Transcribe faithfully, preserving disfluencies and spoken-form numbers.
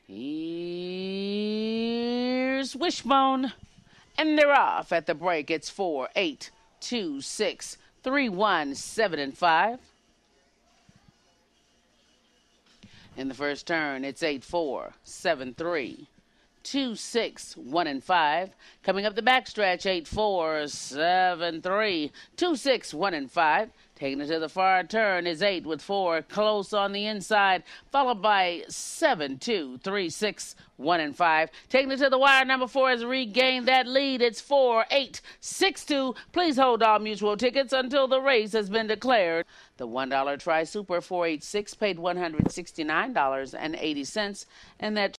Here's Wishbone. And they're off at the break. It's four, eight, two, six, three, one, seven, and five. In the first turn, it's eight, four, seven, three, two, six, one, and five. Coming up the backstretch, eight, four, seven, three, two, six, one, and five. Taking it to the far turn is eight with four close on the inside, followed by seven, two, three, six, one, and five. Taking it to the wire, number four has regained that lead. It's four, eight, six, two. Please hold all mutual tickets until the race has been declared. The one dollar Tri-Super four eight six paid one hundred sixty-nine dollars and eighty cents, and that